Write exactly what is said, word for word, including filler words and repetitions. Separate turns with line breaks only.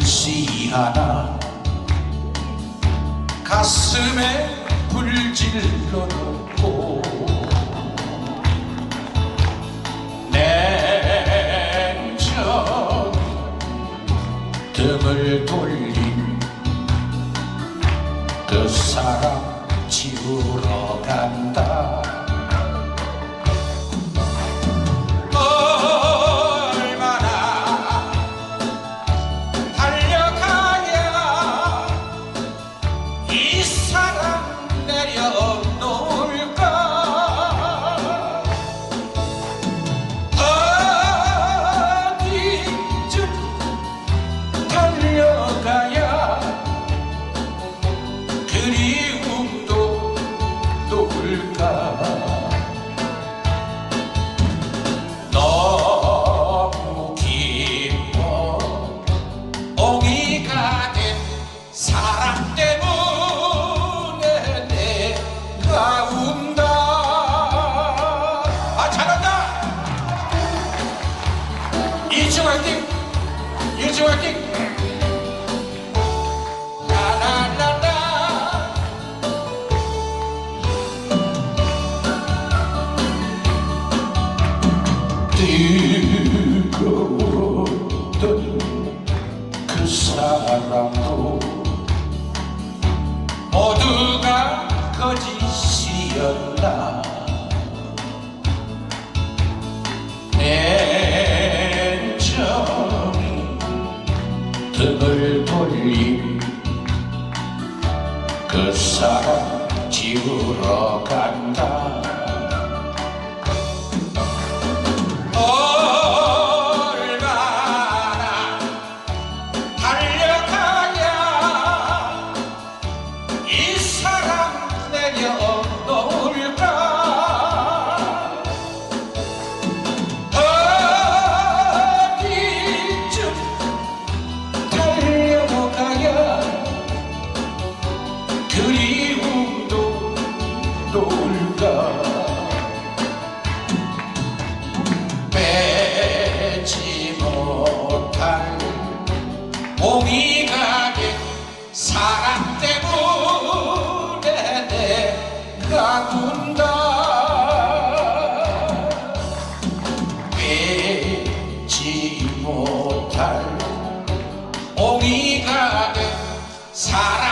글씨 하나 가슴에 불질러 놓고 냉정 등을 돌린 그 사람 지우러 간다. 이 사랑 내려놓을까? 어디쯤 달려가야 그리움도 놓을까? 너무 기뻐 옹이가 된 사랑 때문에 운다. 아, 잘한다. 일층 화이팅. 일층 화이팅. 라라라라. 뜨거웠던 그 사랑도 모두가 거짓이었나. 냉정 등을 돌린 그 사람 지우러 간다. 얼마나 달려가야 이 사람 내려놓을까? 어디쯤 달려가야 그리움도 놓을까? 빼지 못할 옹이가 된 사랑 때문에 내가 운다. 빼지 못할 옹이가 된 사랑